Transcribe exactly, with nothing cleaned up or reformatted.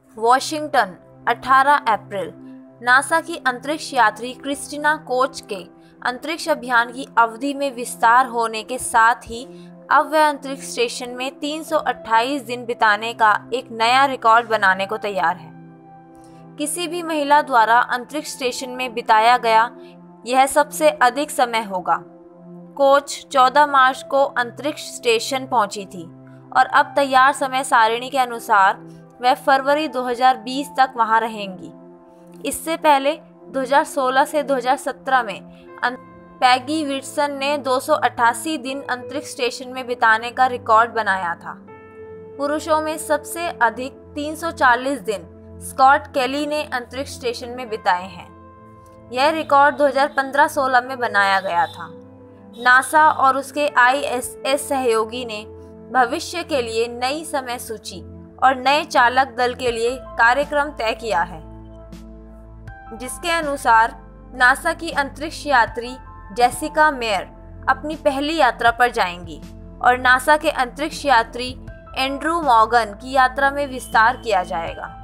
Washington, अठारह अप्रैल। NASA की अंतरिक्ष यात्री क्रिस्टिना कोच के अंतरिक्ष अभियान की अवधि में विस्तार होने के साथ ही अब वह अंतरिक्ष स्टेशन में तीन सौ अट्ठाईस दिन बिताने का एक नया रिकॉर्ड बनाने को तैयार है। किसी भी महिला द्वारा अंतरिक्ष स्टेशन में बिताया गया यह सबसे अधिक समय होगा। कोच चौदह मार्च को अंतरिक्ष स्टेशन पहुंची थी और अब तैयार समय सारिणी के अनुसार वह फरवरी दो हज़ार बीस तक वहां रहेंगी। इससे पहले दो हज़ार सोलह से दो हज़ार सत्रह में पैगी विल्सन ने दो सौ अट्ठासी दिन अंतरिक्ष स्टेशन में बिताने का रिकॉर्ड बनाया था। पुरुषों में सबसे अधिक तीन सौ चालीस दिन स्कॉट केली ने अंतरिक्ष स्टेशन में बिताए हैं। यह रिकॉर्ड दो हज़ार पंद्रह सोलह में बनाया गया था। नासा और उसके आई एस एस सहयोगी ने भविष्य के लिए नई समय सूची और नए चालक दल के लिए कार्यक्रम तय किया है, जिसके अनुसार नासा की अंतरिक्ष यात्री जेसिका मेयर अपनी पहली यात्रा पर जाएंगी और नासा के अंतरिक्ष यात्री एंड्रू मॉर्गन की यात्रा में विस्तार किया जाएगा।